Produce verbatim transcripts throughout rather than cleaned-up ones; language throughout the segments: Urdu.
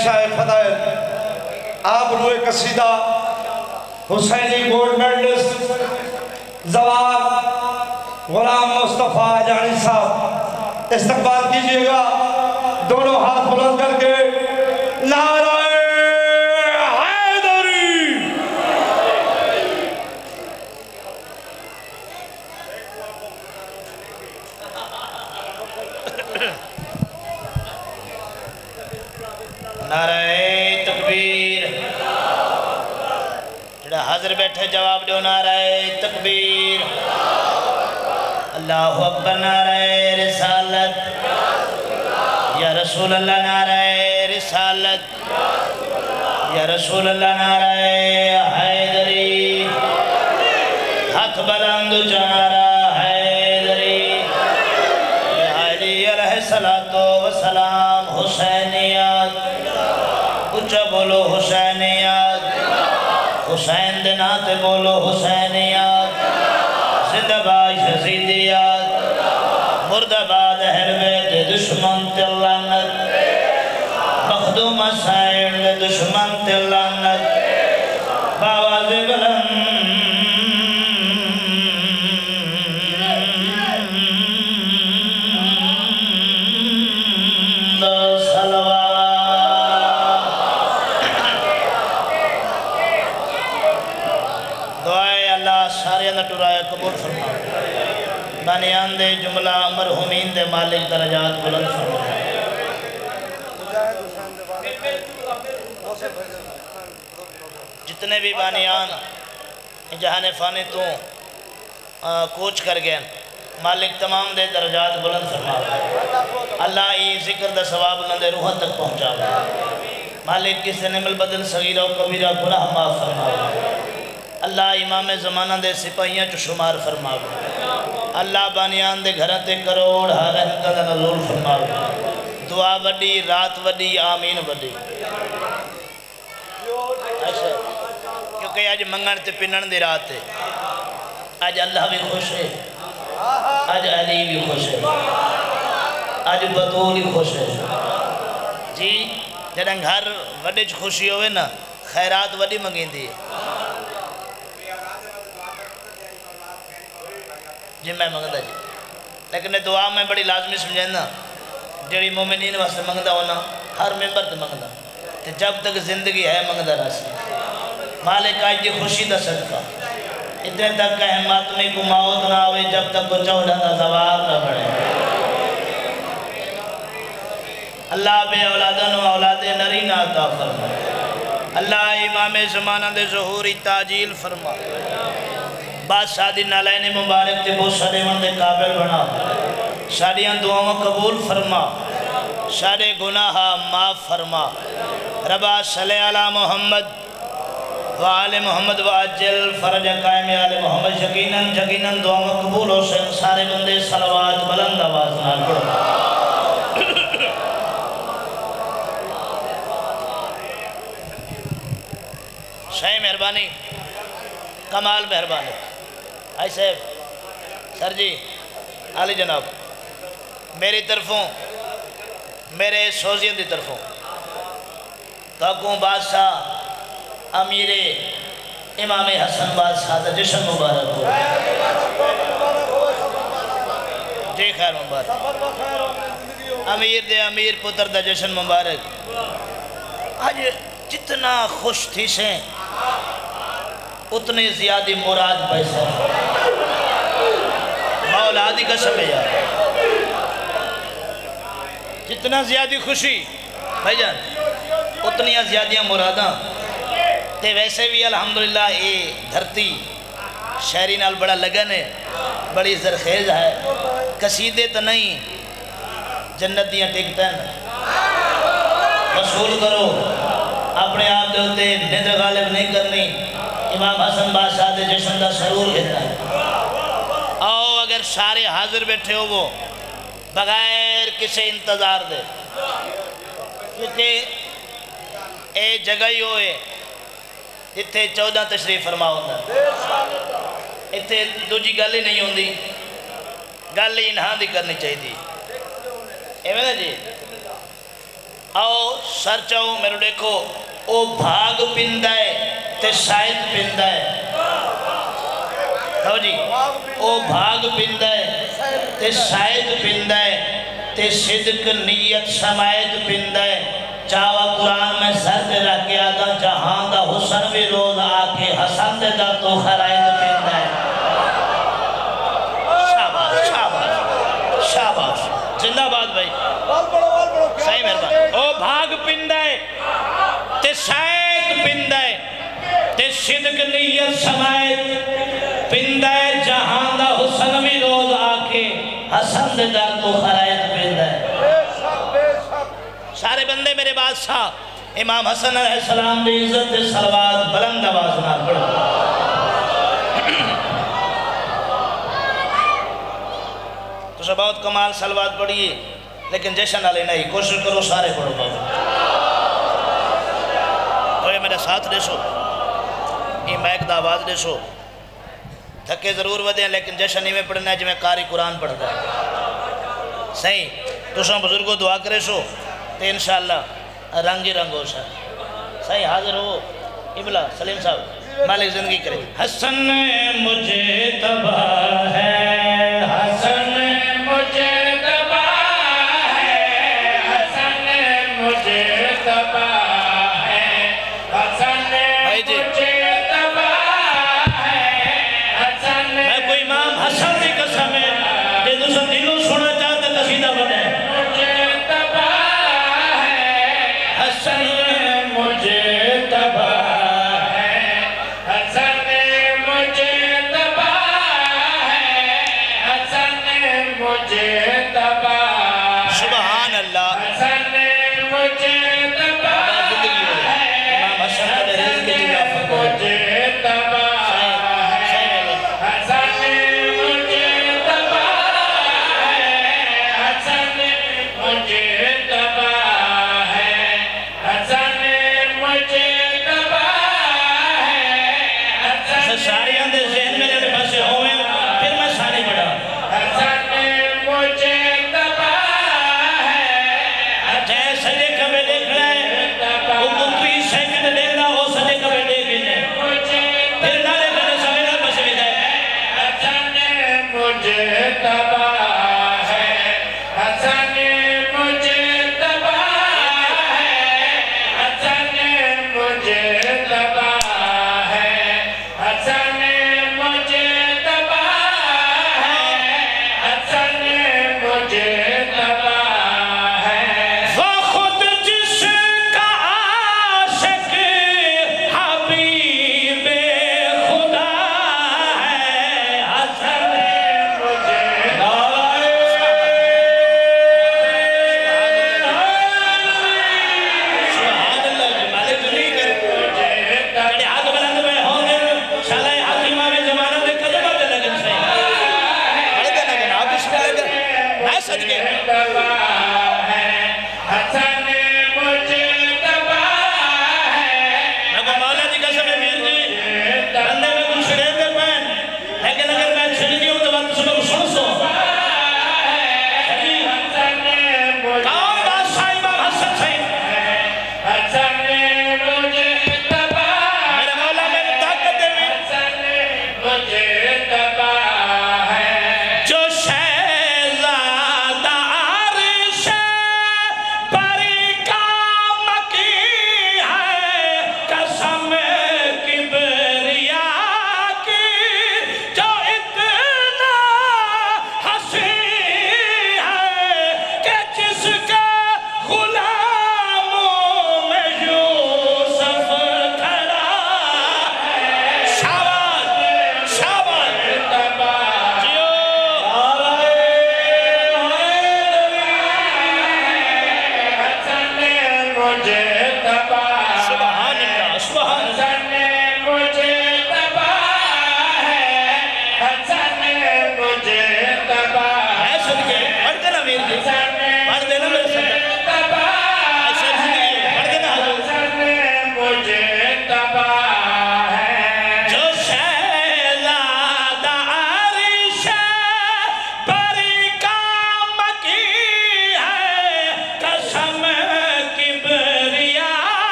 شاہ فضائل آپ روئے قصیدہ حسینی گولڈ میڈلسٹ زوار غلام مصطفیٰ جانی صاحب استقبال کیجئے گا دونوں ہاتھ بلند کر کے نعرہ حیدری نعرہ تکبیر جڑا حاضر بیٹھے جواب دو نعرہ تکبیر اللہ اکبر نعرہ رسالت یا رسول اللہ نعرہ رسالت یا رسول اللہ نعرہ حیدری ہاتھ بلند نعرہ حیدری علی علیہ السلام حسینیات اچھا بولو حسینیات حسین دناتے بولو حسینیات زندہ باد یزیدیات مرد آباد اہل بیت دشمن تلانت مخدوم حسین دشمن تلانت باواز بلند قبول فرما بانیان دے جملہ مرحومین دے مالک درجات بلند فرما جتنے بھی بانیان جہاں فانی تو کوچ کر گئے مالک تمام دے درجات بلند فرما اللہ ای ذکر دا ثواب لندے روحہ تک پہنچا مالک کسی نمل بدل صغیرہ و کبیرہ گناہ معاف فرما اللہ امام زمانہ دے سپاہیاں چو شمار فرماو اللہ بانیان دے گھرہ تے کروڑ حالت کا نزول فرماو دعا وڈی رات وڈی آمین وڈی ایسا کیونکہ آج منگن تے پنن دے رات ہے آج اللہ بھی خوش ہے آج علی بھی خوش ہے آج بطول بھی خوش ہے جی جنہاں گھر وڈی چھ خوشی ہوئے نا خیرات وڈی منگین دی جی میں منگتا جی لیکن دعا میں بڑی لازمی سمجھیں نا جڑی مومنین واسطے منگتا ہونا ہر ممبر تے منگتا تے جب تک زندگی ہے منگتا راسی مالک آج دی خوشی دا صدقہ اتنے تک کہ ماتمی کو موت نہ ہوئے جب تک کو چوڑا دا زواب نہ بڑھے اللہ بے اولادن و اولاد نرین عطا فرما اللہ امام زمانہ دے ظہوری تاجیل فرما بعد شادی نالین مبارک تے بہت سارے وندے قابل بنا شادیاں دعاوں قبول فرما شادی گناہ معاف فرما ربا صلی علی محمد و آل محمد و عجل فرج قائم آل محمد یقیناً یقیناً دعاوں قبول ہو سے سارے بندے صلوات بلند آواز نال پڑھو شاہ مہربانی کمال مہربانی آئی صاحب سر جی علی جناب میری طرفوں میرے سوزین دی طرفوں تاکوں بادشاہ امیر امام حسن بادشاہ دا جشن مبارک ہو جی خیر مبارک امیر دے امیر پتر دا جشن مبارک آج جتنا خوش تھی سے اتنی زیادی مراد پیسہ مولا دی قسم ہے یار جتنا زیادی خوشی بھائی جان اتنی زیادیاں مراداں تے ویسے بھی الحمدللہ یہ دھرتی شہری نال بڑا لگن ہے بڑی زرخیز ہے قصیدے تو نہیں جنت دیاں ٹکٹیں وصول کرو اپنے آپ دے ہوتے ندر غالب نہیں کرنی امام حسن بادشاہ دے جشن دا سرور لیتا ہے آؤ اگر سارے حاضر بیٹھے ہو وہ بغیر کسی انتظار دے کیونکہ اے جگہ ہی ہوئے اتھے چودہ تشریف فرما ہوتا اتھے دو جی گل ہی نہیں ہوندی گل ہی انہاں دی کرنی چاہی دی اے میں جی آؤ سر چاہو میرے دیکھو او بھاگ پندہ ہے تے شاید پندہ ہے کہو جی او بھاگ پندہ ہے تے شاید پندہ ہے تے صدق نیت سمایت پندہ ہے چاہوا قرآن میں سر دے رکھ کے آگا جہاں دا حسن بھی روز آکے حسن دے دا تو خرائد پندہ ہے شاباش شاباش شاباش زندہ باد بھائی صحیح مہربان او بھاگ پندہ ہے تے شاید پندہ ہے تے صدق نیت سمایت پندہ ہے جہاں دا حسن بھی روز آکے حسن دے دا تو خرائد پندہ ہے سارے بندے میرے بادشاہ امام حسن علیہ السلام دی عزت سلوات بلند آواز نہ پڑھو تو سب بہت کمال سلوات پڑھیے لیکن جشن علی نہیں کوشش کرو سارے پڑھو بابا تو یہ میرے ساتھ دیسو یہ میک دا آواز دیسو تھکے ضرور ودیں لیکن جشن ہی میں پڑھنا ہے جو میں قاری قرآن پڑھ گا صحیح تو سب بزرگوں دعا کرے سو تو انشاءاللہ رنگ ہی رنگ ہو سا صحیح حاضر ہو ابلا سلیم صاحب مالک زندگی کرے حسن مجھے تباہ ہے حسن مجھے تباہ ہے حسن مجھے تباہ ہے حسن مجھے تباہ ہے حسن میں کوئی امام حسن کی قسم ہے کہ دوسرا دلوں سونا چاہتا قصیدہ بنے حسن مجھے تباہ ہے حسن مجھے تباہ ہے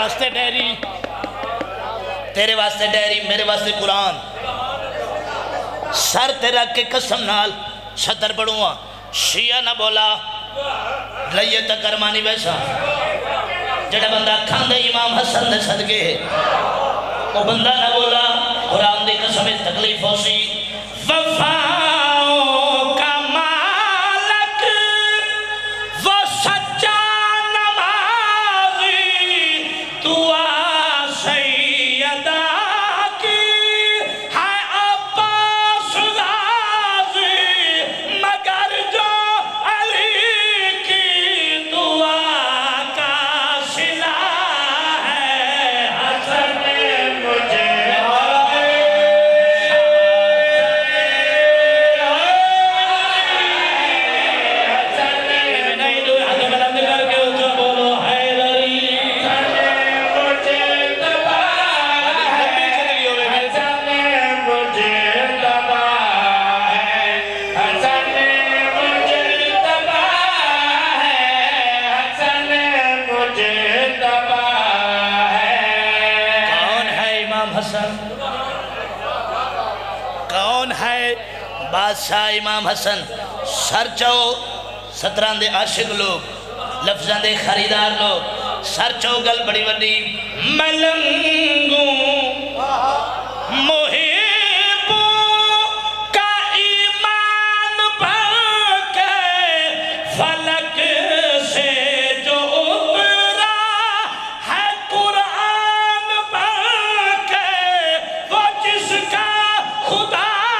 واسطے ڈیری تیرے واسطے ڈیری میرے واسطے قرآن سر تیرا کے قسم نال شتر پڑھوں شیعہ نہ بولا لئیے تکرمانی ویسا جڑا بندہ کھاندے امام حسن دے صدقے وہ بندہ نہ بولا قرآن دی قسم تکلیف ہو سی وفاؤں کا مالک وہ سچا نمازی دعا سیدہ کی ہے عباس غازی مگر جو علی کی دعا کا صلہ ہے حسن مجھے کون ہے بادشاہ امام حسن سر چو ستران دے عاشق لوگ لفظان دے خریدار لوگ سر چو گل بڑی بڑی ملنگوں محبوں کا ایمان پڑھ کے فلک سے جو اترا ہے قرآن پڑھ کے وہ جس کا خدا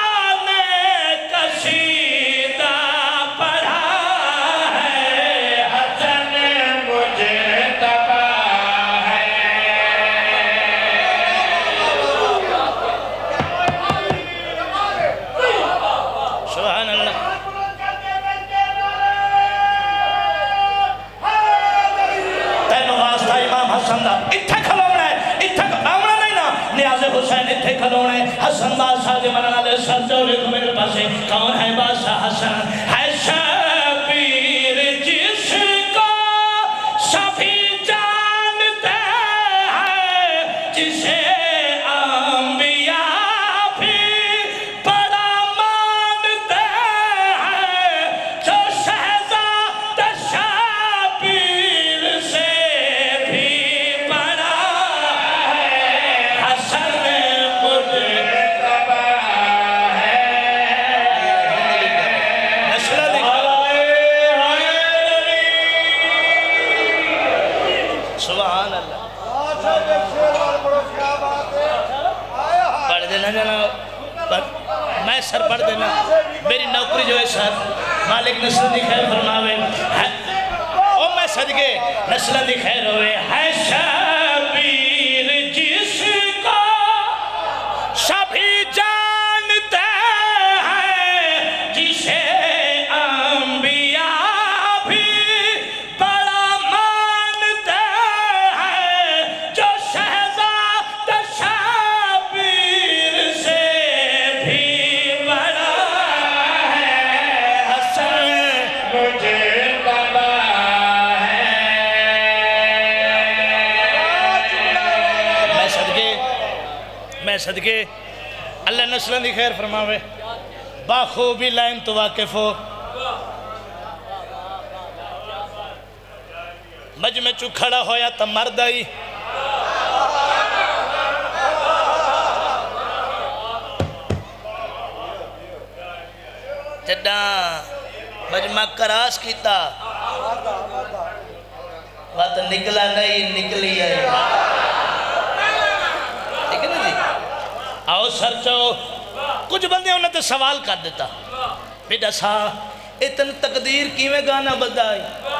حسن بادشاہ کے منع لے سر چولے کو میرے پاسے کون ہے بادشاہ حسن ہے شبیر جس کو سبھی جانتے ہیں جسے انبیاء بھی بڑا مانتے ہیں جو شہزادہ شبیر سے بھی بڑا ہے حسن میں سر پڑھ دینا میری نوکری جو ہے سر مالک نسل دی خیر فرماوے او میں صدقے نسل دی خیر ہوئے ہے شبیر جس کو سبھی جانتے ہیں جسے انبیاء بھی بڑا مانتے ہیں جو شہزادہ شبیر سے صدقے اللہ نسلیں دی خیر فرماوے باخوبی لائن تو واقف ہو مجمع چو کھڑا ہویا تا مرد آئی جڈا مجمع کراس کیتا بات نکلا نہیں نکلی ہے آؤ سر چو کچھ بندے انہیں تے سوال کر دیتا بیٹا سا اتن تقدیر کیویں گانا بدائی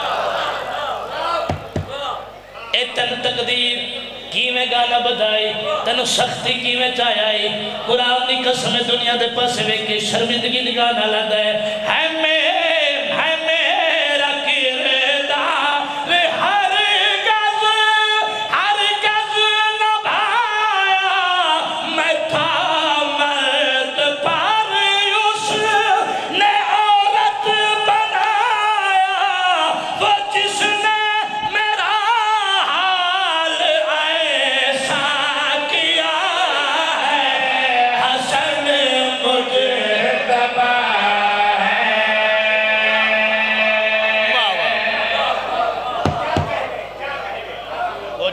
اتن تقدیر کیویں گانا بدائی تنو سختی کیویں چاہیائی قرآن دی قسم دنیا دے پاسے وے کے شرمندگی دی گانا لگا ہے ہے میں ہے میرا کردار ہر گز ہر گز نبھایا میں تھا مرد پر اس نے عورت بنایا وہ جس نے میرا حال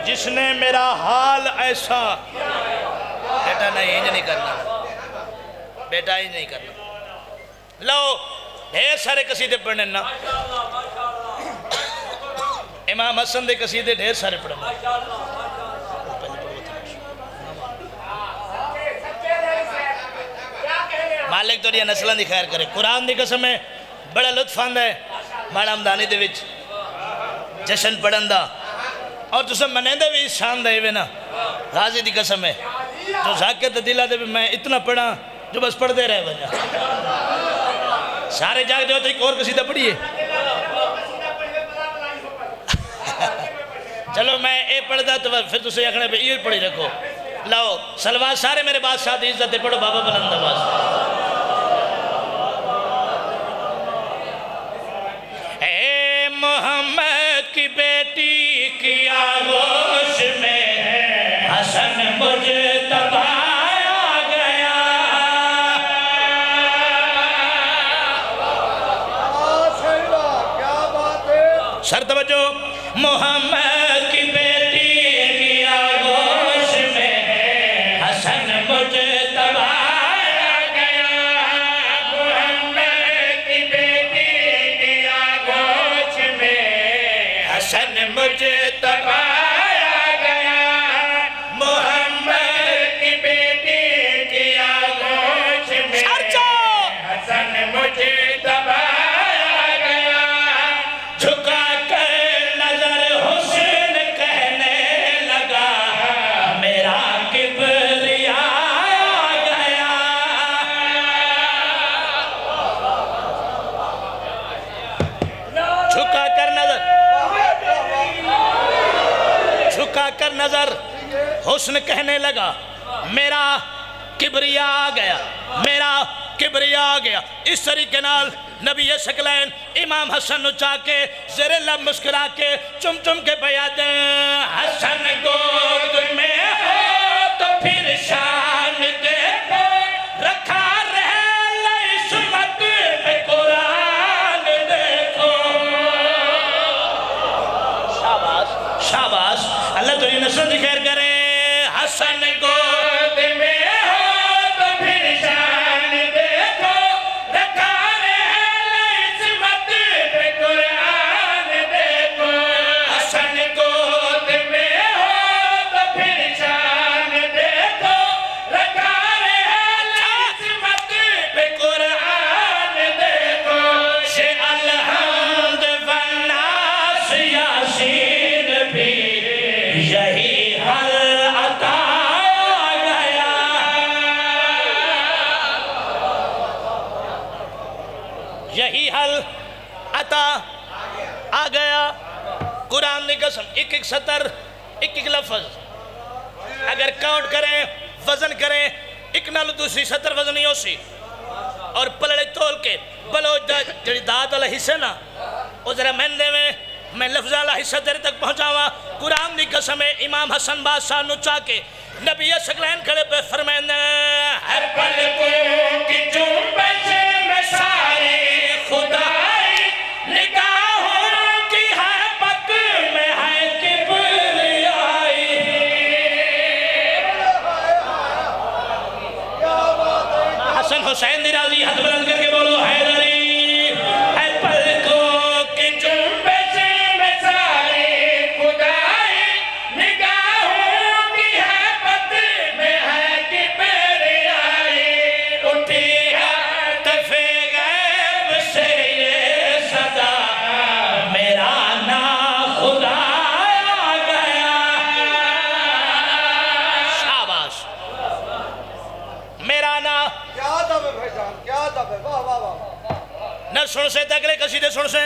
جس نے میرا حال ایسا بیٹا نہیں انج نہیں کرنا بیٹا انج نہیں کرنا لو ڈھیر سارے قصیدے پڑھنے نا امام حسن دے قصیدے ڈھیر سارے پڑھنے مالک تو یہ نسلان دی خیر کرے قرآن دی قسم ہے بڑا لطف آندہ ہے ماڑا امدانی دے وچ جشن پڑھن دا اور تسے منیندے بھی شان دے ہوئے نا غازی دی قسم ہے جو زاکت دلہ دے بھی میں اتنا پڑھا جو بس پڑھ دے رہے بجا سارے جاگ دے ہوتے ایک اور قصیدہ پڑھئے چلو میں اے پڑھ دا تو پھر تسے اکھنے پہ یہ پڑھی رکھو لاؤ سلوات سارے میرے بادشاہ دی عزت پڑھو بابا بلند آواز اے محمد کی بیٹی کی آغوش میں حسن مجتبی آ گیا کیا بات ہے سر توجہ محمد کی بیٹی کی آغوش میں حسن مجتبی آ گیا محمد کی بیٹی کی آغوش میں حسن مجتبی آ گیا محمد کی بیٹی کی آغوش میں حسن مجتبی آ گیا جھکا کر نظر حسن کہنے لگا میرا کبریا آ گیا جھکا کر نظر جھکا کر نظر حسن کہنے لگا میرا کبریا آ گیا میرا کبریا آ گیا اس طریقے نال نبی شکلین امام حسن نچا کے زیر لب مسکرا کے چم چم کے بیادیں حسن گود میں ہو تو پھر شان دیکھو رکھا رہے عصمت پہ قرآن دیکھو شاباش شاباش اللہ تو یہ نسل دی خیر کرے حسن گود میں ہو تو پھر شان دیکھو رکھا رہے عصمت پہ قرآن دیکھو حسن گود میں ہو تو پھر شان دیکھو رکھا رہے عصمت پہ قرآن دیکھو شے الحمد والناس یاسین بھی یہی حل عطا آ گیا یہی حل عطا آ گیا قرآن نے قسم ایک ایک سطر ایک ایک لفظ اگر کاؤنٹ کریں وزن کریں ایک نال دوسری سطر وزن ہی ہو سی اور پلڑے تول کے بلوچ جڑی داد والا حصہ نا وہ ذرا میں دے میں میں لفظ والا حصہ تیرے تک پہنچاوا قرآن دی قسم ہے امام حسن بادشاہ نچا کے نبی شکلین کھڑے پہ فرمائن ہر پلکوں کی جنبش میں ساری خدائی نگاہوں کی حیبت میں ہے کبریائی حسن حسین دی راضی ہاتھ بلند کر کے بولو حیدری ہر پلکوں کی جنبش میں ساری خدائی نگاہوں کی حیبت میں ہے کبریائی اٹھی ہے طرفِ غیب سے یہ صدا میرا نا خدا آ گیا شاباش میرا نا کیا دب ہے بھائی جان کیا دب ہے واہ واہ واہ نہ سن سے تکلے قصیدے سن سے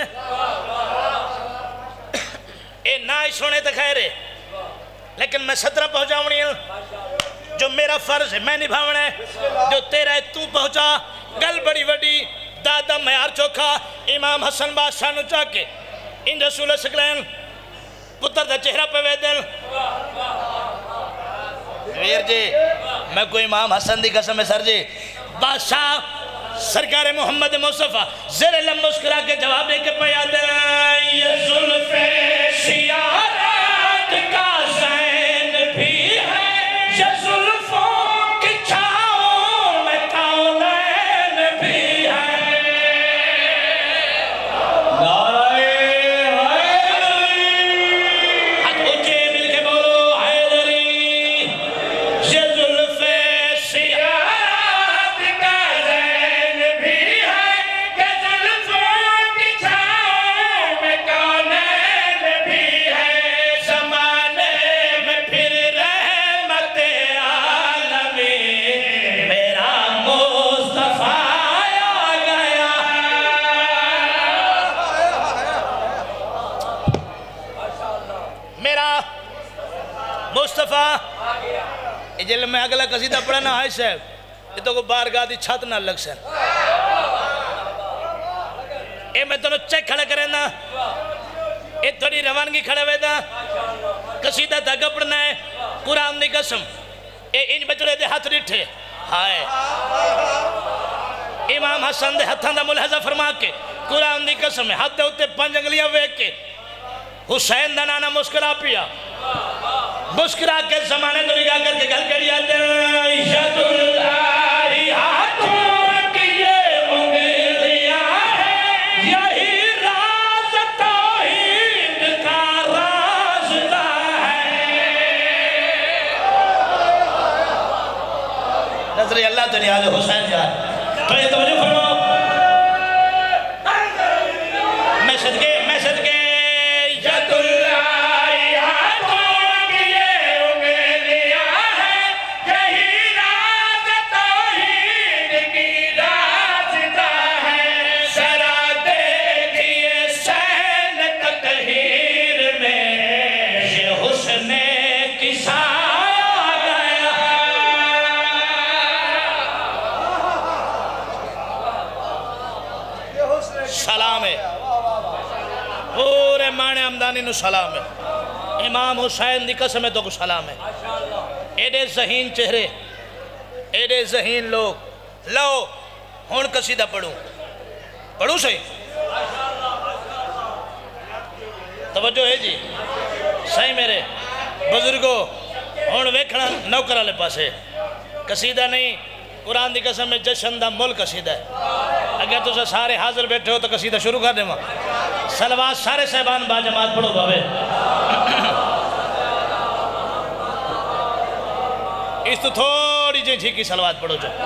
اے نہ ہی سنے تو خیر ہے لیکن میں سترہ پہنچاؤنی ہوں جو میرا فرض ہے میں نبھاؤنا ہے جو تیرا ہے تو پہنچا گل بڑی وڈی دادا میار چوکھا امام حسن بادشاہ نچا کے ان رسول سکلین پتر دا چہرہ پہ ویدن ویر جی میں کوئی امام حسن دی قسم ہے سر جی بادشاہ سرکار محمد مصطفیٰ زیر لم مسکرا کے جواب دے کے پیادیں یہ ظلف شیارہ مصطفیٰ جل میں اگلا قصیدہ پڑھنا ہے صاحب یہ تو کو بارگاہ دی چھت نہ لگ سن اے میں تو چیک کھڑا کریں نا اے تھوڑی روانگی کھڑا ہوئے دا قصیدہ دھگا پڑھنا ہے قرآن دی قسم اے ان بچڑے دے ہاتھ ریٹھے ہائے امام حسن دے ہتھان دا ملحظہ فرما کے قرآن دی قسم ہے ہاتھ دے ہوتے پانچ انگلیاں ویک کے حسین دا نانا مسکرا پیا مسکرا کے زمانے تو نگاہ کر کے گل کری آتے ہیں عشت اللہ ہاتھوں کی یہ انگلیاں ہے یہی راز توحید کا رازدہ ہے نظر اللہ تو نیاز حسین جان تو یہ توجہ فرماؤ میں صدقے میں صدقے عشت اللہ سلام ہے پورے مانے امدانی نو سلام ہے امام حسین دی قسم ہے تو کو سلام ہے ایڈے ذہین چہرے ایڈے ذہین لوگ لو ہون قصیدہ پڑھوں پڑھوں صحیح توجہ ہے جی صحیح میرے بزرگوں ہون ویکھنا نوکر والے پاسے قصیدہ نہیں قرآن دی قسم میں جشن دا مل قصیدہ ہے اگر تو سارے حاضر بیٹھے ہو تو قصیدہ شروع کر دیں ماں سلوات سارے صاحبان با جماعت پڑھو بابے اس تو تھوڑی جن جھیکی سلوات پڑھو جو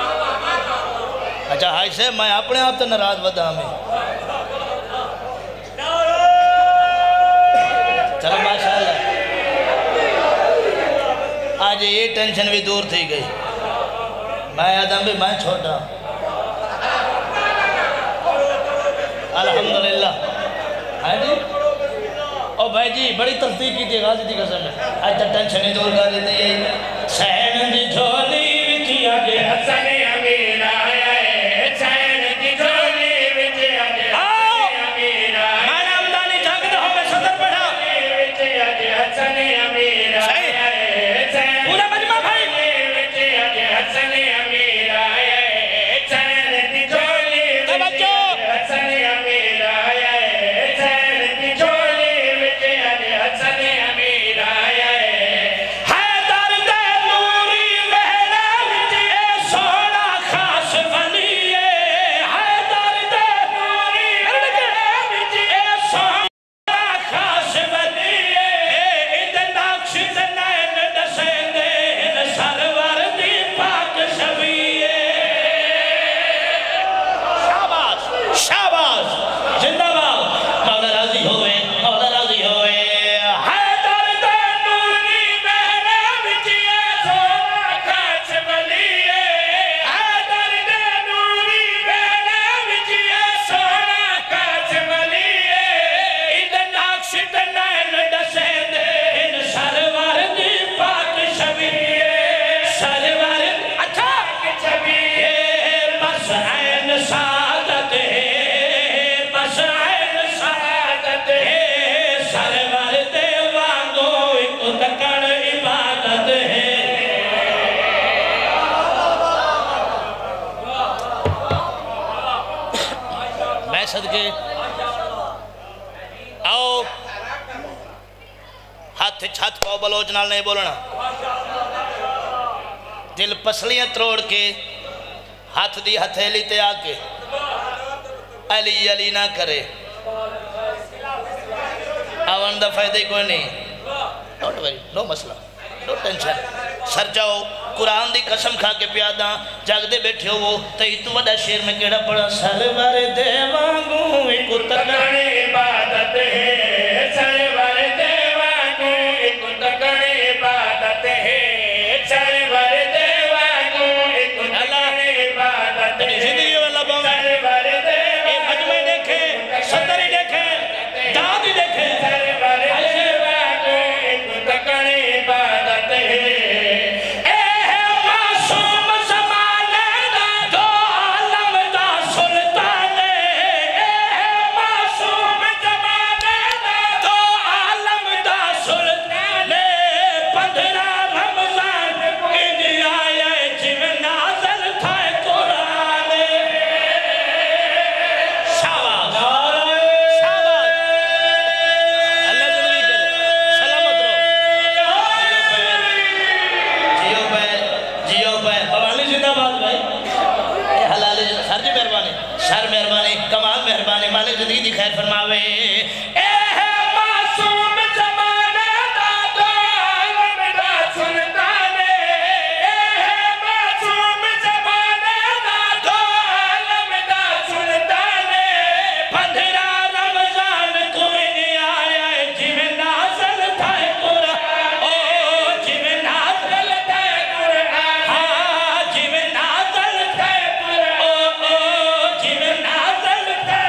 اچھا ہائی سے میں اپنے آپ تو نراز ودا میں آج یہ ٹینشن بھی دور تھی گئی میں آدم بھی میں چھوٹا الحمدللہ ہے جی او بھائی جی بڑی تلطیق کی تھی غازی تھی قسم ہے آج تک ٹینشن ہی دور کر دیتے ہیں سین دی جھولی وچی آگے حسن امیر آیا ہے سین دی جھولی وچی آگے حسن امیر آیا ہے میں نام دانی جاگتا ہوں میں صدر پڑھا وچی آگے حسن امیر آیا ہے پورا مجمع بھائی وچی آگے حسن امیر آیا ہے سین دی جھولی وچی آگے حسن امیر آیا ہے سین دی جھولی وچی آگے حسن امیر آیا ہے صدقے آؤ ہاتھ چھت پاؤ بلوچ نال نہیں بولنا دل پسلیاں تروڑ کے ہاتھ دی ہتھیلی تے آکے علی علی نہ کرے آوان دا فائدے کوئی نہیں ڈونٹ وری نو مسئلہ نو ٹینشن سر جاؤ قرآن دی قسم کھا کے پیادہ جاگ دے بیٹھے ہو تئی تو وڈا شیر میں کیڑا پڑا سرور دیوانگوں ایک تکڑ عبادت ہے سرور دیوانگوں ایک تکڑ عبادت ہے سرور دیوانگوں ایک تکڑ عبادت ہے سرور دیوانگوں ایک مجمع دیکھے ستری دیکھے دادی دیکھے سرور دیوانگوں ایک تکڑ عبادت ہے خیر فرماوے اے معصوم زمانے دا تو عالم دا سلطانے اے معصوم زمانے دا تو عالم دا سلطانے پندرہ رمضان کوئی نہیں آیا جی میں نازل تھا قرآن او جی میں نازل تھا قرآن ہاں جی میں نازل تھا قرآن او او جی میں نازل تھا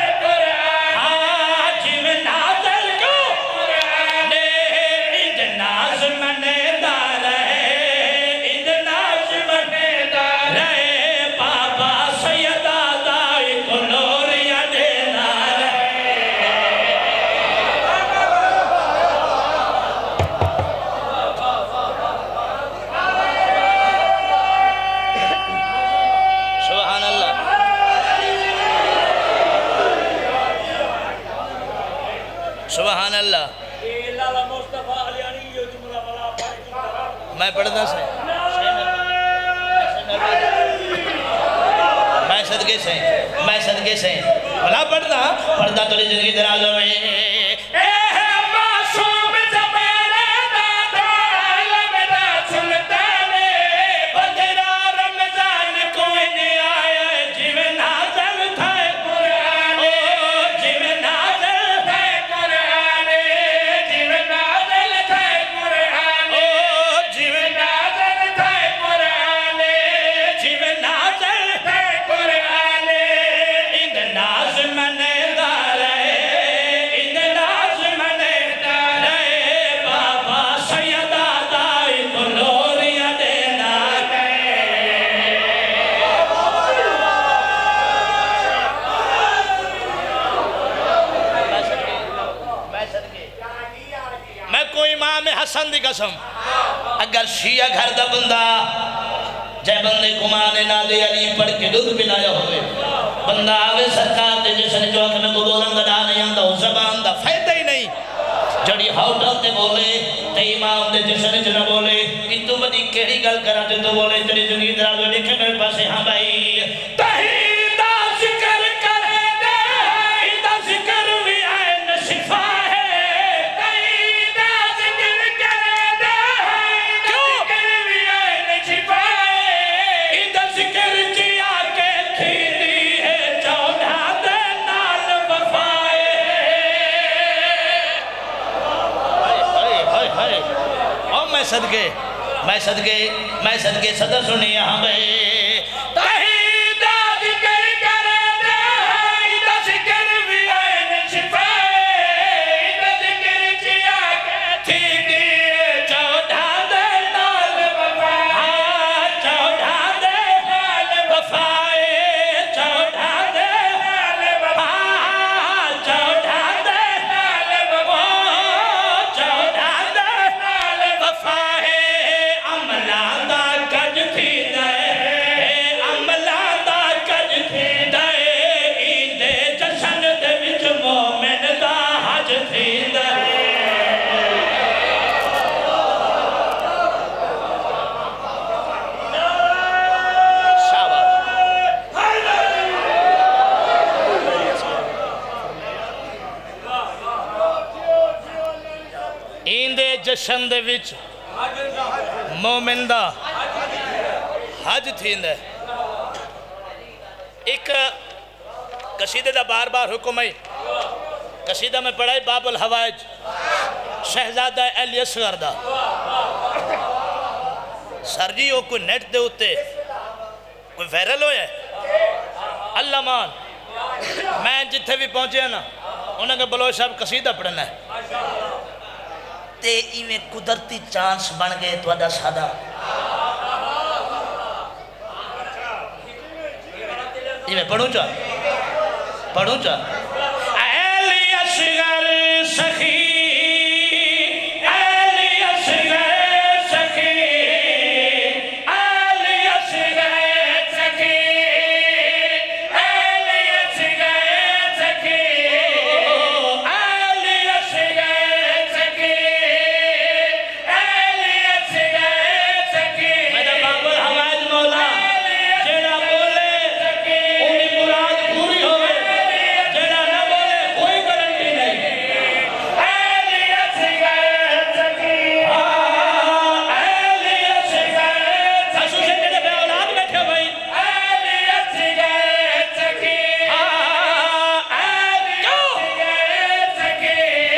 سبحان اللہ میں پڑھتا سے میں صدقے سے میں صدقے سے بھلا پڑھتا پڑھتا تو زندگی دراز ہوئے جیوے نازل حسن دی قسم اگر شیعہ گھر دا بندہ جائے بندے کمانے نادے علی پڑھ کے دودھ پلایا ہوئے بندہ آوے سرکار دے جیسے جو کہ میں کو بولن دا نہیں آندہ اس زبان دا فائدہ ہی نہیں جڑی ہاؤٹل تے بولے تے امام دے جیسے جو نہ بولے انتو بدی کیڑی گل کراتے تو بولے تیری زندگی درازو دیکھے میرے پاسے ہاں بھائی تہیدہ ذکر کرے دے ایدہ ذکر بھی آئے نصفہ میں صدقے میں صدقے میں صدقے صدر سنی یہاں بھئی تہیدہ ذکر کرے دے ایدہ ذکر بھی آئین شفائے ایدہ ذکر جیا کے تھی دیئے چودھا دے نال وفائے چودھا دے نال وفائے چودھا دے نال وفائے چودھا دے نال وفائے چودھا دے نال وفائے عملہ دا کج تھی دے عملہ دا کج تھی دے ایندے جشن دے وچ مومن دا حج تھی دے ایندے جشن دے وچ مومن دا حج تھیندے ایک قصیدے دا بار بار حکم ہے قصیدہ میں پڑھائی باب الحوائج شہزادہ اہل اصغر دا سر جی وہ کوئی نیٹ دے ہوتے کوئی ویرل ہوئے اللہ مان میں جتھے بھی پہنچے نا انہوں نے بلوچ صاحب قصیدہ پڑھنا ہے تے ایویں قدرتی چانس بن گئے تو ادا سادہ ایویں پڑھوں چاہ پڑھوں چاہ اہل اصغر سخی اہل اصغر سخی اہل اصغر سخی اہل اصغر سخی اہل اصغر سخی اہل اصغر سخی میرا باب الحوائج مولا جیڑا بولے انہی مراد پوری ہوئے جیڑا نہ بولے کوئی گارنٹی نہیں اہل اصغر سخی اہل اصغر ساسو سے میرے بے اولاد بیٹھے بھائی اہل اصغر سخی اہل اصغر سخی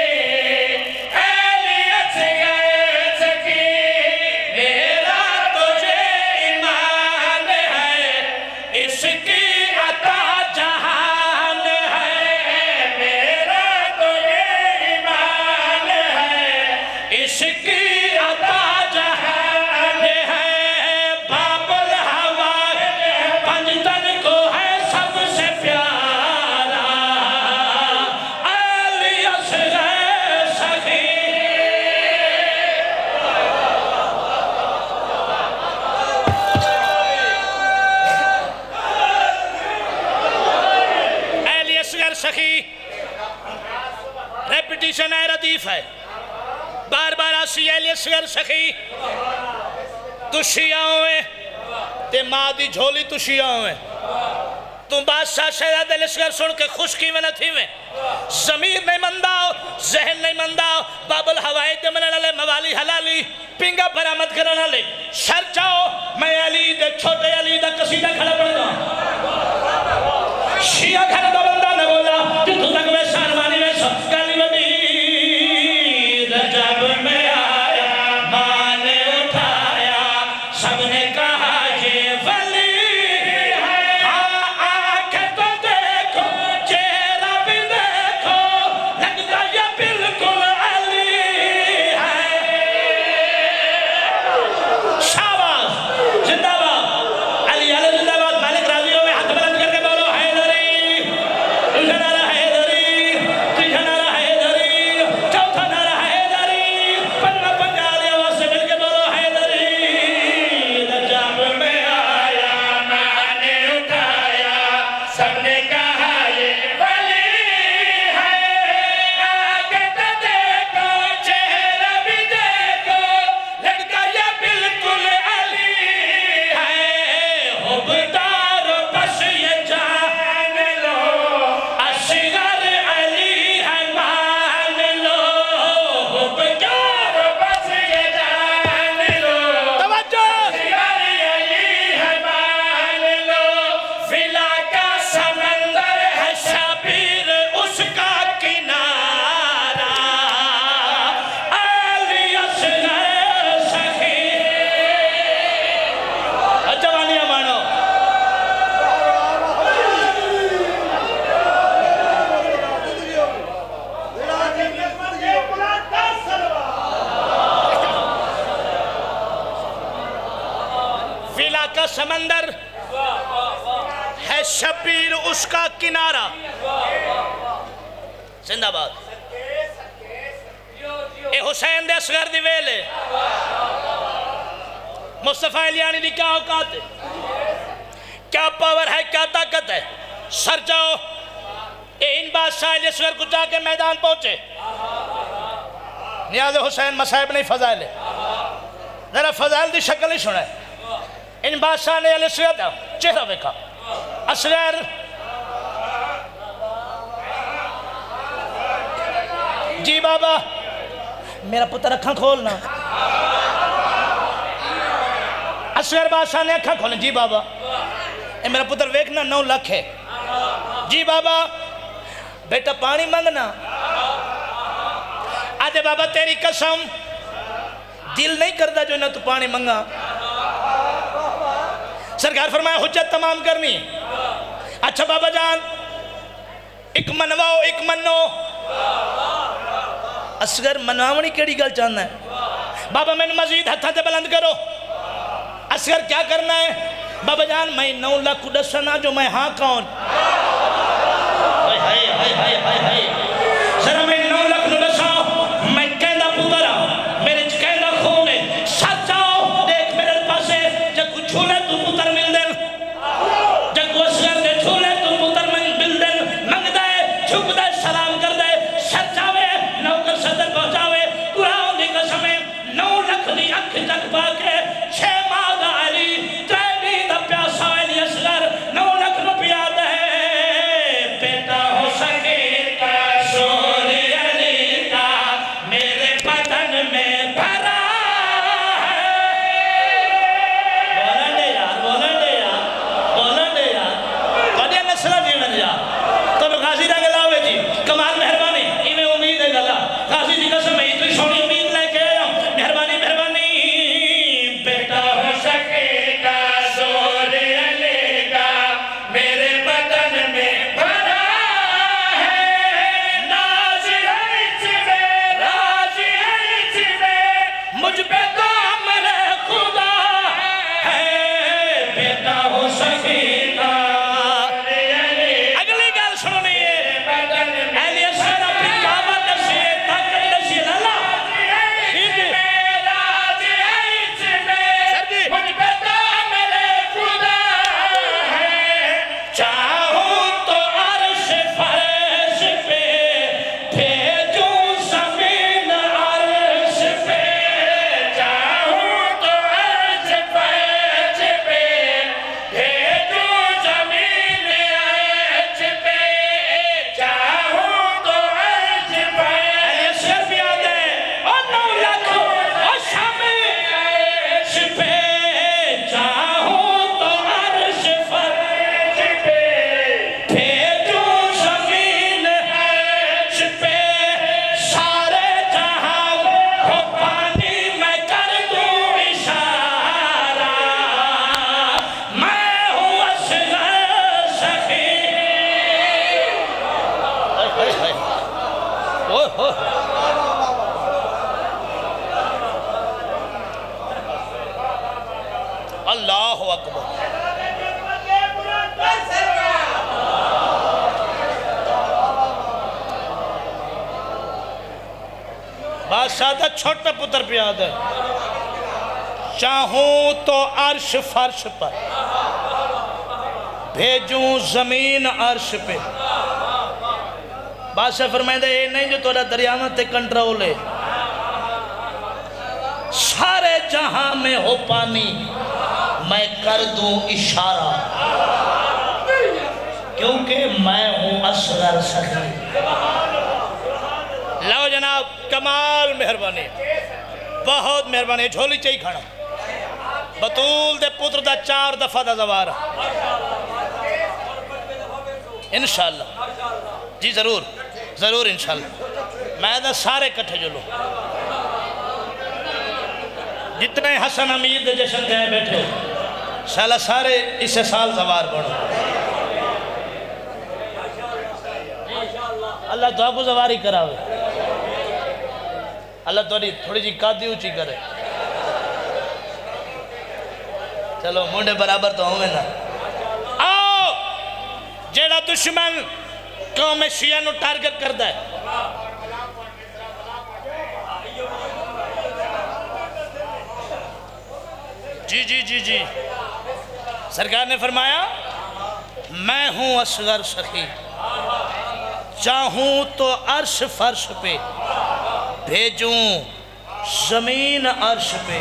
اہل اصغر سخی میرا تجھے ایمان ہے اس کی عطا جہان ہے میرا تجھے ایمان ہے اس کی عطا جہان ہے باب الحوائج پنجتن کو ہے سب سے پیارا اہل اصغر سخی اہل اصغر سخی ریپیٹیشن ہے ردیف ہے بار بار آسی اہل اصغر سخی تشیاں ہوئے تے ماں دی جھولی تشیاں ہوئے تم بادشاہ شہزادہ اصغر سن کے خوشکی میں نہ تھی میں ضمیر نہیں منداؤ ذہن نہیں منداؤ باب الحوائج دے منن والے موالی حلالی پنگا برآمد کرن والے شر چاہو میں علی دے چھوٹے علی دا قصیدہ کھڑا پڑھ گا شیعہ گھر دا بندہ نہ بولا جتو تک میں سانوانی میں سب کالی وڈی رجب میں آیا ماں نے اٹھایا سب نے کہا یہ ولی ہے آنکھیں تو دیکھو چہرہ بھی دیکھو لگتا یہ بالکل علی ہے شاباش زندہ باد علی علی زندہ باد مالک راضی ہو میں ہاتھ بلند کر کے بولو حیدری تجھے نعرہ حیدری تجھے نعرہ سمندر ہے شبیر اس کا کنارہ زندہ باد اے حسین دے اصغر دی ویلے مصطفیٰ علیانی دی کیا اوقات ہے کیا پاور ہے کیا طاقت ہے سر جاؤ اے ان بادشاہ علی اصغر کو جا کے میدان پہنچے نیاز حسین مصائب نہیں فضائل ہے ذرا فضائل دی شکل ہی سنا ہے ان بادشاہ نے علی اصغر دا چہرہ دیکھا اصغر جی بابا میرا پتر اکھاں کھولنا اصغر بادشاہ نے اکھاں کھولنا جی بابا اے میرا پتر ویکھنا نو لکھ ہے جی بابا بیٹا پانی منگنا آدھے بابا تیری قسم دل نہیں کردہ جو نہ تو پانی منگا سرکار فرمایا حجت تمام کرنی اچھا بابا جان ایک منواؤ ایک منو اصغر منواؤنی کیڑی گل چاہنا ہے بابا میں نے مزید ہتھا تے بلند کرو اصغر کیا کرنا ہے بابا جان میں نو لاکھ دسنا جو میں ہاں کون ہائے ہائے ہائے ہائے ہائے ذرا میں نو لاکھ دسا میں کہندہ پترا میرے کہندہ خونے ساتھ جاؤ دیکھ میرے پاسے جب کچھ چھولے تو پتر مل دے جب کو اصغر دے چھولے تو پتر مل دے منگ دے چھک دے سلام کر دے سر جاوے نو کر صدر پہنچاوے قرآن دی قسمیں نو لکھ دی اکھ جگ پاکے چھے مادہ علی تریبی دا پیاسا علی اصغر نو لکھ نو پیاد ہے بیٹا ہو سکے کا سوری علی کا میرے بدن میں بھرا ہے بولن دے یار بولن دے یار بولن دے یار قدیہ نسلہ جیون جا تو غازی دا گلاوے جی کمال مہربانی ایمیں امید ہے گلا غازی دی قسم میں اتنی سونی امید لے کے آیا ہوں مہربانی مہربانی بیٹا ہو سکے کا زور علی کا میرے بدن میں بھرا ہے ناز ہے چبے راز ہے چبے مجھ پہ تو عمر خدا ہے بیٹا ہو سکے کا اگلی گل سنونی ہے اہلی اصغر اپنی قامت دسیے طاقت دسیے لالا چاہوں تو عرش فرش پہ بھیجوں زمین عرش پہ چاہوں تو عرش فرش پہ بھیجوں زمین عرش پہ چاہوں تو عرش فرش پہ یاد ہے اور نو لکھ اور شامی عرش پہ چاہوں تو عرش فرش پہ بھیجوں زمین عرش پہ سارے جہاں ہو پانی میں کر دوں اشارہ میں ہوں اصغر سخی اللہ اکبر بادشاہ دا چھوٹا پتر پیاد ہے چاہوں تو عرش فرش پر بھیجوں زمین عرش پہ بادشاہ فرمائے دے یہ نہیں جو توڑا دریامت کنٹرول ہے سارے جہاں میں ہو پانی میں کر دوں اشارہ کیونکہ میں ہوں اصغر سخی لو جناب کمال مہربانی بہت مہربانی جھولی چاہی کھانا بطول دے پتر دا چار دفعہ دا زوارہ انشاءاللہ جی ضرور ضرور انشاءاللہ میں دا سارے کٹھے جو لو جتنے حسن امید دے جشن کہیں بیٹھے سالہ سارے اسے سال زوار بڑھو اللہ دعا کو زواری کراوے اللہ تھوڑی تھوڑی جی قادی اونچی کرے چلو منڈے برابر تو ہوں نا آؤ جیڑا دشمن قوم شیعہ نو ٹارگٹ کردا ہے جی جی جی جی سرکار نے فرمایا میں ہوں اصغر سخی چاہوں تو عرش فرش پہ بھیجوں زمین عرش پہ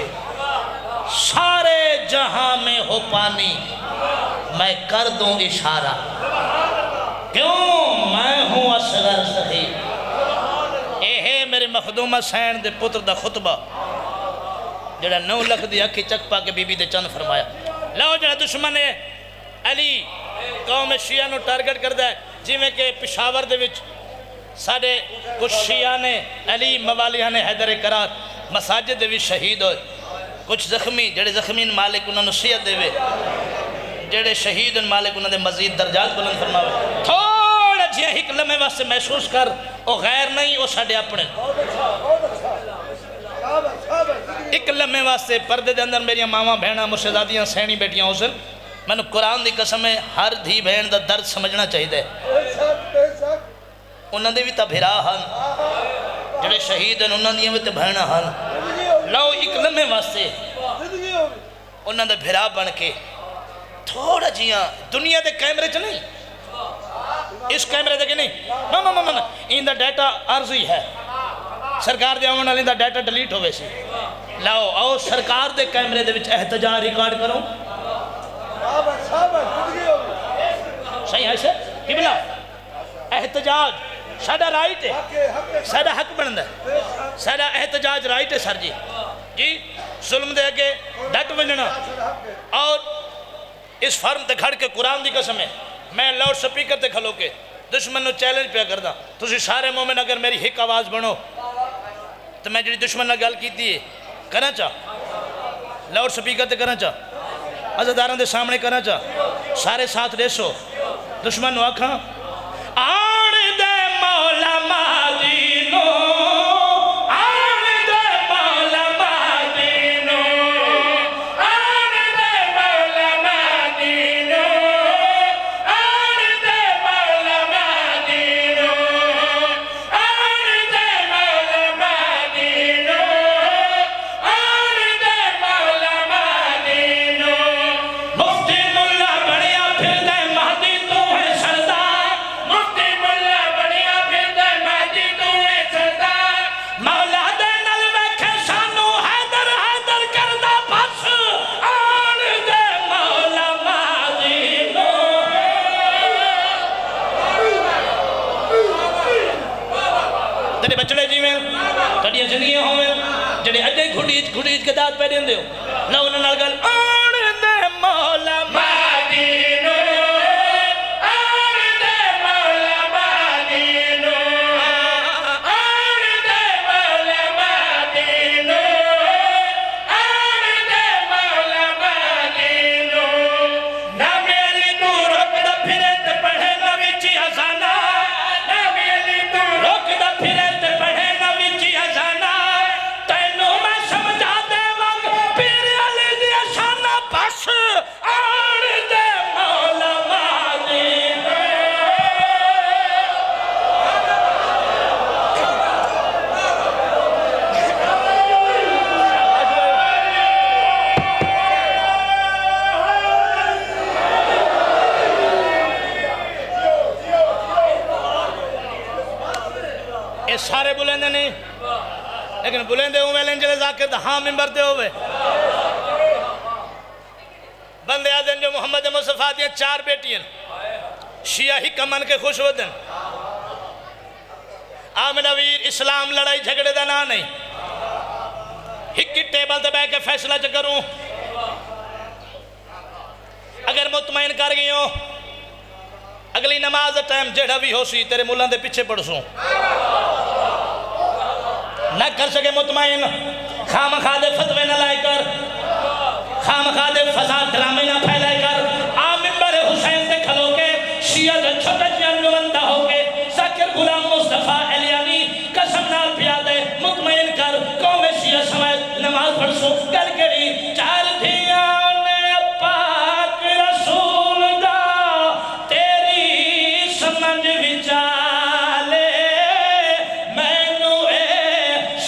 سارے جہاں میں ہو پانی میں کر دوں اشارہ کیوں میں ہوں اصغر سخی اے ہے میرے مخدومہ سین دے پتر دا خطبہ جڑا نو لکھ دی اکھی چک پا کے بی بی دے چند فرمایا لو جڑا دشمن ہے علی قوم شیعہ نو ٹارگٹ کردہ ہے جی میں کہ پشاور دے وچ ساڑھے کچھ شیعہ نے علی موالیہ نے حیدر کرات مساجد دے وچ شہید ہوئے کچھ زخمی جڑے زخمین مالک انہوں نصیحت دے وے جڑے شہید ان مالک انہوں نے مزید درجات بلند فرماوے تھوڑا جی ایک لمحے واسطے محسوس کر او غیر نہیں او ساڑھے اپنے ایک لمحے واسطے پردے دے اندر میری ماما بہنہ مرشدادیاں سینی بیٹیاں حسن میں نے قرآن دی قسم ہے ہر دھی بہن دا درد سمجھنا چاہیے دے انہوں نے بھی تا بھرا ہن جڑے شہید ہیں انہوں نے بھی تا بہنہ ہن لو ایک لمحے واسطے انہوں نے بھرا بن کے تھوڑا جیاں دنیا دے کیمرے چ نہیں اس کیمرے دے کے نہیں نا نا نا نا ان دا ڈیٹا عرضی ہے سرکار دے آمن علی دا ڈیٹا ڈیلیٹ ہوئے سی لاؤ آؤ سرکار دے کیمرے دے وچ احتجاج ریکارڈ کرو صحیح ہے سر قبلہ احتجاج سادہ رائٹ ہے سادہ حق بند ہے سادہ احتجاج رائٹ ہے سر جی جی ظلم دے کے ڈٹ بننا اور اس فرم تے کھڑ کے قرآن دی قسم ہے میں لاؤڈ سپیکر تے کھلو کے دشمن نو چیلنج پہ کردہ تسی سارے مومن اگر میری ہک آواز بنو تو میں جڑی دشمن نہ گل کی دیئے کرنا چاہ لاؤڈ سپیکر تے کرنا چاہ عزداران دے سامنے کرنا چاہ سارے ساتھ ریسو دشمن نو آکھاں آن دے مولا مادینو آن دے مولا مادینو آن دے مولا مادینو آن دے مولا مادینو آن دے مولا مادینو آن دے مولا مادینو مفتی ملا بڑیا پھر دے مہدی تو ہے سردار مفتی ملا بڑیا پھر دے مہدی تو ہے سردار مولا دے نل ویکھے سانو حیدر حیدر کردہ بس آن دے مولا مادینو تیرے بچڑے جی میں کڑیاں زندگیاں ہوئے جڑے اجے گھڑیج گھڑیج کے داد پہ دیں دیو لو انہوں نے گل آن دے مولا مادینو آن دے مولا مادینو آن دے مولا مادینو آن دے مولا مادینو نہ میری تو رکھدہ پھرے تے پڑھے نہ وچی ازانا نہ میری تو رکھدہ پھرے تے پڑھے نہ وچی ازانا تینوں میں سمجھا دے وقت پھر علی دی اشانہ بس آن دے مولا مادینو یہ سارے بلندے نہیں لیکن بلندے ہوئے لنجلے ذاکر دا ہاں ممبر دے ہوئے بندے آدھیں جو محمد مصطفیٰ دیا چار بیٹی ہیں شیعہ ہی کمن کے خوش ہوتے ہیں آمنہ ویر اسلام لڑائی جھگڑے دا نا نہیں ہکی ٹیبل دے بے کے فیصلہ چکروں اگر مطمئن کر گئی ہوں اگلی نماز ٹائم جڑا بھی ہو سی تیرے ملان دے پیچھے پڑھ سوں نہ کر سکے مطمئن خام خادے فتوے نہ لائے کر خام خادے فساد ڈرامے نہ پھیلائے کر آم ممبر حسین دے کھلو کے شیعہ دے چھوٹے جن نمندہ ہو کے ذاکر غلام مصطفیٰ علیانی قسم نال پیادے مطمئن کر قوم شیعہ سمائے نماز پڑھ سو کر کری چار دھیاں نے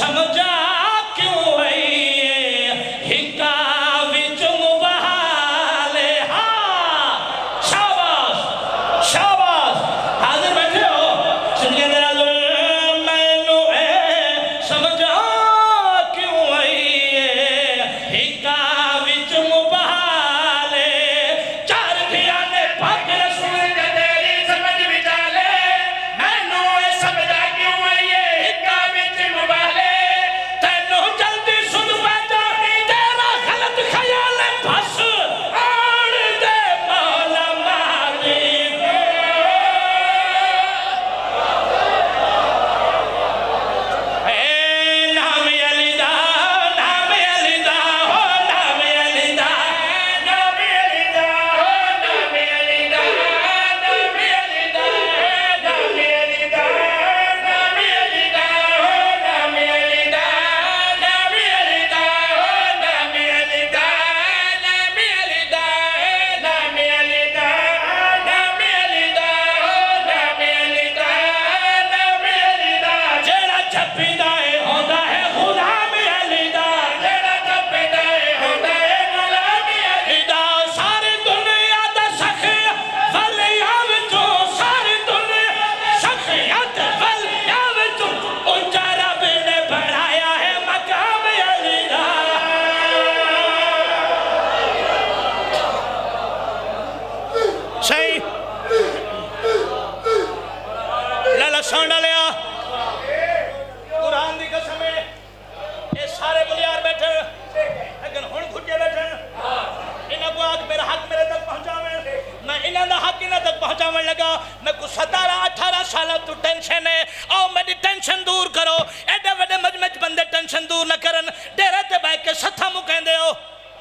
سمجھا کیوں آئیے ہکا وچ مبہالے ہاں شاباش شاباش حاضر بیٹھے ہو سنگے دے نظر میں نو اے سمجھا کیوں آئیے ہکا وچ مبہالے چار دھیا نے پاک رسول کے تیری سمجھ بچالے میں نو اے سمجھا کیوں آئیے ہکا وچ مبہالے تینوں جلدی سن بیٹا تیرا غلط خیال ہے بس آڑ دے مولا مالک اے نام علی دا نام علی دا ہو نام علی دا نام علی دا ہو نام علی دا نام علی دا نام علی دا نام علی دا ہو نام علی دا نام علی دا ہو نام علی دا نام علی دا نام علی دا نام علی دا ہو نام علی دا نام علی دا جیڑا چھپیدا ہے ہوندا ہے غلام علی دا جیڑا چھپیدا ہے ہوندا ہے غلام علی دا ساری دنیا دا سخی ولیاں وچوں ساری دنیا سخیت ولیاں وچوں اونچا رب نے بڑھایا ہے مقام علی دا صحیح لالا سانڈا لیا قرآن دی قسم ہے یہ سارے بلیار بیٹھے لیکن ہن گھٹے بیٹھے انہاں کو آگ میرا حق میرے تک پہنچاویں میں انہاں دا حق انہاں تک پہنچاویں لگا میں کو ستارہ اٹھارہ سالہ تو ٹینشن ہے آؤ میری ٹینشن دور کرو ایڈے وڈے مجمع بندے ٹینشن دور نہ کرن ڈیرے تے بیٹھ کے ستھا مو کہندے ہو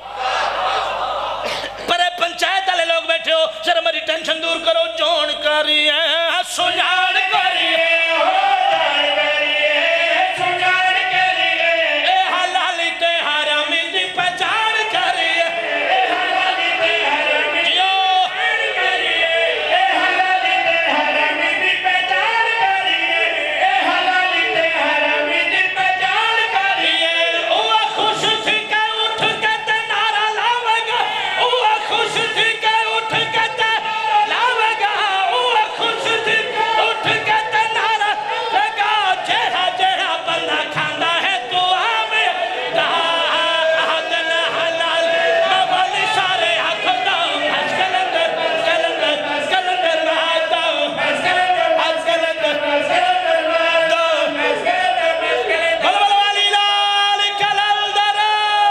پرے پنچایت والے لوگ بیٹھے ہو ذرا میری ٹینشن دور کرو جون کری ہے سجان کری ہے ہو جان کری ہے سجان کری ہے اے حلالی تے حرامی دی پہچان کری ہے اے حلالی تے حرامی جیو کری ہے اے حلالی تے حرامی دی پہچان کری ہے اے حلالی تے حرامی دی پہچان کری ہے اوہ خوش تھی کہ اٹھ کے تے نعرہ لاوے گا اوہ خوش تھی کہ اٹھ کے تے لاوے گا اوہ خوش تھی اٹھ کے تے نعرہ لگا جہاں جہاں بندہ کھاندہ ہے تو آمیں دا آدن حلال موالی سارے حق داؤں حج کلندر کلندر کلندر میں آتا ہوں حج کلندر کلندر میں آتا ہوں بل بل والی لال کلندر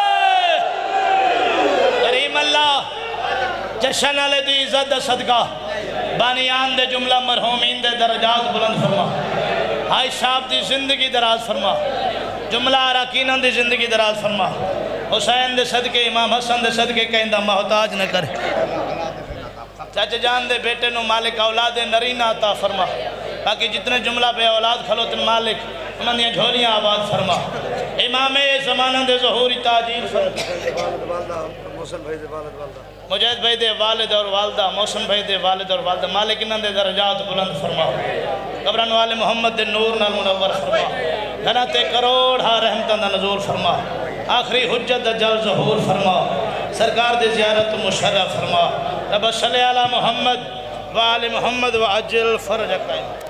کریم اللہ جشن علی دی عزت دا صدقہ بانیان دے جملہ مرحومین دے درجات بلند فرما ہائی صاحب دی زندگی دراز فرما جملہ عراقینہ دی زندگی دراز فرما حسین دے صدقے امام حسن دے صدقے کہندہ محتاج نہ کرے چاچے جان دے بیٹے نو مالک اولاد نرینہ عطا فرما باقی جتنے جملہ بے اولاد کھلوتن مالک انہوں نے جھولیاں آباد فرما امام زمانہ دے ظہوری تاجیل فرما محسن بھائی دے والد والدہ مجید بھائی دے والد اور والدہ محسن بھائی دے والد اور والدہ مالک انہوں دے درجات بلند فرما قبران والے محمد دے نور نال منور فرما گھناتے کروڑ ہا رحمتان دا نزول فرما آخری حجت دا جل ظہور فرما سرکار دے زیارت مشرف فرما رب صلی علی محمد وآل محمد وعجل فرج قائم